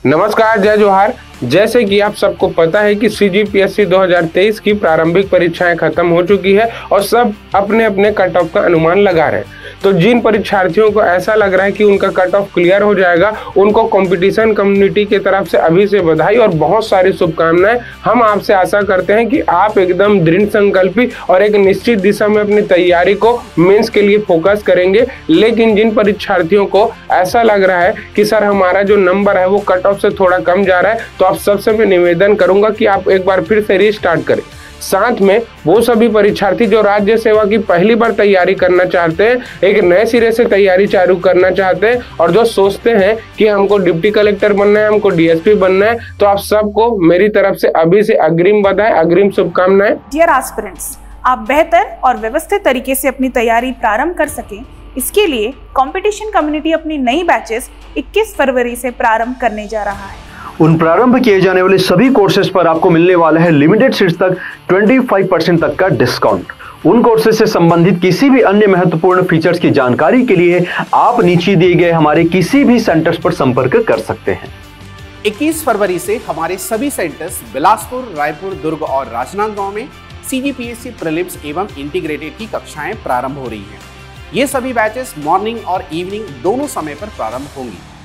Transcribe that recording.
नमस्कार, जय जोहार। जैसे कि आप सबको पता है कि CGPSC 2023 की प्रारंभिक परीक्षाएं खत्म हो चुकी है और सब अपने अपने कट ऑफ का अनुमान लगा रहे हैं। तो जिन परीक्षार्थियों को ऐसा लग रहा है कि उनका कट ऑफ क्लियर हो जाएगा, उनको कंपटीशन कम्युनिटी की तरफ से अभी से बधाई और बहुत सारी शुभकामनाएं। हम आपसे आशा करते हैं कि आप एकदम दृढ़ संकल्पी और एक निश्चित दिशा में अपनी तैयारी को मेंस के लिए फोकस करेंगे। लेकिन जिन परीक्षार्थियों को ऐसा लग रहा है कि सर हमारा जो नंबर है वो कट ऑफ से थोड़ा कम जा रहा है, तो आप सबसे मैं निवेदन करूंगा कि आप एक बार फिर से रीस्टार्ट करें। साथ में वो सभी परीक्षार्थी जो राज्य सेवा की पहली बार तैयारी करना चाहते हैं, एक नए सिरे से तैयारी चालू करना चाहते हैं और जो सोचते हैं कि हमको डिप्टी कलेक्टर बनना है, हमको DSP बनना है, तो आप सबको मेरी तरफ से अभी से अग्रिम बधाई, अग्रिम शुभकामनाएं। डियर एस्पिरेंट्स, आप बेहतर और व्यवस्थित तरीके से अपनी तैयारी प्रारंभ कर सकें, इसके लिए कंपटीशन कम्युनिटी अपनी नई बैचेस 21 फरवरी से प्रारंभ करने जा रहा है। उन प्रारंभ किए जाने वाले सभी कोर्सेज पर आपको मिलने वाला है लिमिटेड सीट्स तक 25% तक का डिस्काउंट। उन कोर्सेज से संबंधित किसी भी अन्य महत्वपूर्ण फीचर्स की जानकारी के लिए आप नीचे दिए गए हमारे किसी भी सेंटर्स पर संपर्क कर सकते हैं। 21 फरवरी से हमारे सभी सेंटर्स बिलासपुर, रायपुर, दुर्ग और राजनांदगांव में CGPSC प्रीलिम्स एवं इंटीग्रेटेड की कक्षाएं प्रारंभ हो रही हैं। ये सभी बैचेस मॉर्निंग और इवनिंग दोनों समय पर प्रारंभ होंगी।